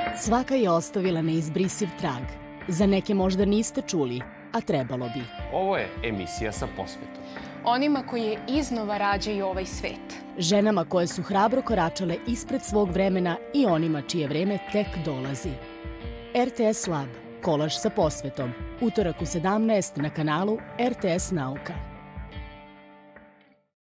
Svaka je ostavila neizbrisiv trag. Za neke možda niste čuli, a trebalo bi. Ovo je emisija sa posvetom. Onima koji iznova rađaju ovaj svet. Ženama koje su hrabro koračale ispred svog vremena i onima čije vreme tek dolazi. RTS Lab, kolaž sa posvetom. Utorak u 17 na kanalu RTS Nauka.